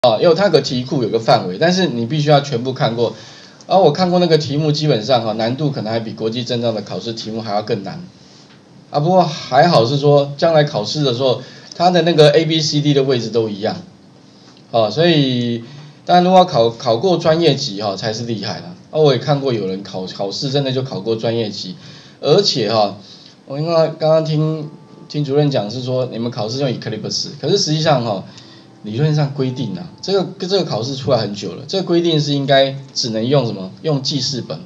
因为它有个题库有个范围，但是你必须要全部看过。我看过那个题目，基本上难度可能还比国际证照的考试题目还要更难。不过还好是说将来考试的时候，它的那个 A、B、C、D 的位置都一样。所以当然如果考过专业级才是厉害了。我也看过有人考试真的就考过专业级，而且我刚刚听主任讲是说你们考试用 Eclipse， 可是实际上理论上规定这个考试出来很久了，这个规定是应该只能用什么？用记事本。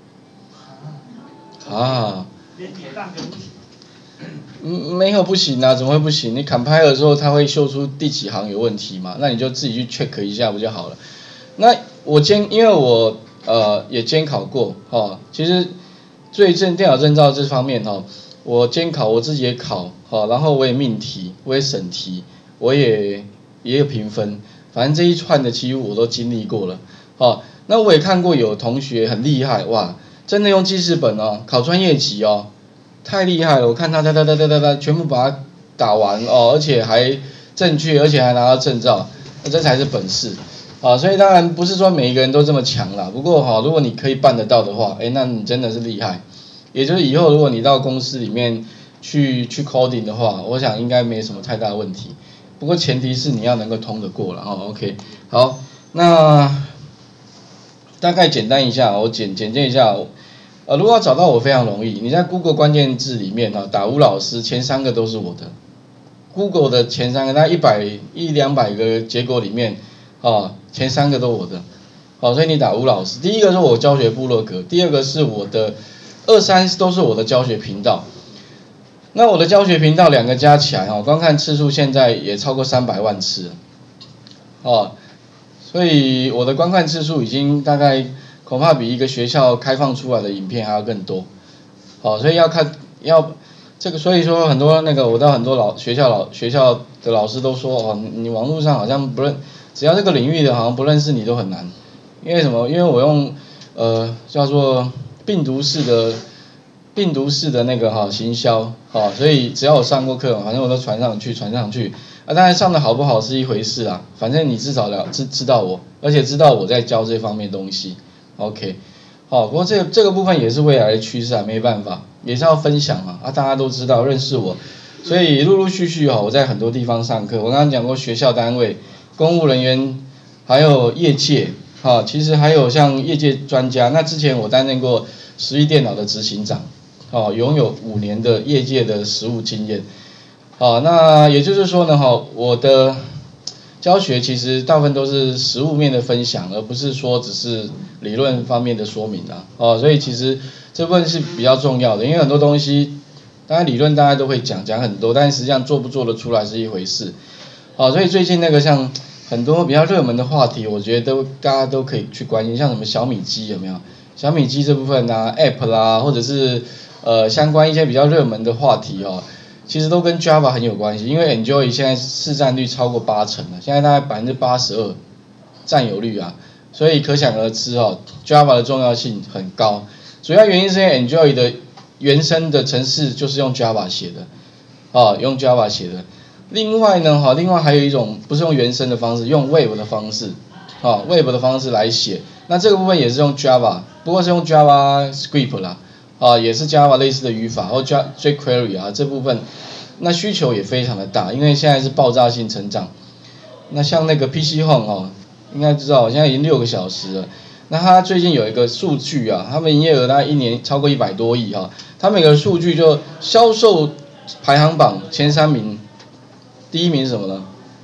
连铁蛋都不行。 没有不行怎么会不行？你compile的时候它会秀出第几行有问题嘛？那你就自己去 check 一下不就好了？那因为我也监考过其实电脑证照这方面我监考我自己也考然后我也命题，我也审题，我也有评分，反正这一串的几乎我都经历过了那我也看过有同学很厉害哇，真的用记事本考专业级太厉害了，我看他全部把它打完而且还正确，而且还拿到证照，这才是本事所以当然不是说每一个人都这么强啦，不过如果你可以办得到的话那你真的是厉害。也就是以后如果你到公司里面去 coding 的话，我想应该没什么太大问题，不过前提是你要能够通得过啦OK， 好，那大概简单一下，我简介一下如果要找到我非常容易，你在 Google 关键字里面打吴老师，前3个都是我的。Google 的前3个，大概100-200个结果里面前3个都我的所以你打吴老师，第一个是我教学部落格，第二个是我的2、3都是我的教学频道。那我的教学频道2个加起来观看次数现在也超过300万次了所以我的观看次数已经大概恐怕比一个学校开放出来的影片还要更多所以要这个，所以说很多我到很多学校的老师都说你网络上好像不认，只要这个领域的好像不认识你都很难。因为什么？因为我用叫做病毒式的那个行销所以只要我上过课，反正我都传上去当然上的好不好是一回事反正你至少知道我，而且知道我在教这方面东西 OK。不过这个部分也是未来的趋势没办法，也是要分享大家都知道认识我，所以陆陆续续我在很多地方上课。我刚刚讲过学校单位、公务人员，还有业界其实还有像业界专家。那之前我担任过实力电脑的执行长拥有5年的业界的实务经验那也就是说呢我的教学其实大部分都是实务面的分享，而不是说只是理论方面的说明所以其实这部分是比较重要的，因为很多东西当然理论大家都会讲很多，但实际上做不做得出来是一回事所以最近像很多比较热门的话题，我觉得大家都可以去关心，像什么小米机有没有？小米机这部分App 啦，或者是相关一些比较热门的话题其实都跟 Java 很有关系，因为 Enjoy 现在市占率超过80%了，现在大概82%占有率所以可想而知Java 的重要性很高。主要原因是因为 Enjoy 的原生的程式就是用 Java 写的用 Java 写的。另外还有一种不是用原生的方式，用 Web 的方式Web 的方式来写，那这个部分也是用 Java， 不过是用 JavaScript 啦也是 Java 类似的语法或 jQuery 这部分，那需求也非常的大，因为现在是爆炸性成长。那像那个 PC Home 应该知道现在已经6个小时了。那它最近有一个数据他们营业额大概1年超过100多亿它每个数据就销售排行榜前3名，第1名是什么呢？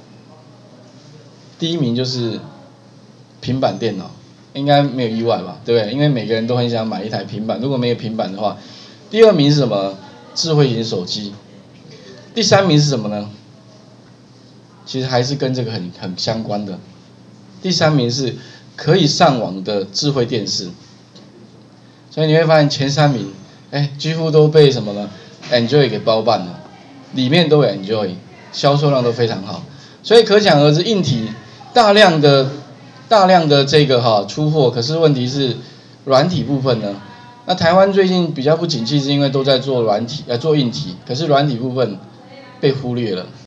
第1名就是平板电脑，应该没有意外吧，对不对？因为每个人都很想买一台平板，如果没有平板的话。第2名是什么？智慧型手机。第3名是什么呢？其实还是跟这个很相关的。第3名是可以上网的智慧电视。所以你会发现前3名几乎都被什么呢 Enjoy 给包办了，里面都有 Enjoy， 销售量都非常好。所以可想而知，硬体大量的这个出货，可是问题是软体部分呢？那台湾最近比较不景气，是因为都在做做硬体，可是软体部分被忽略了。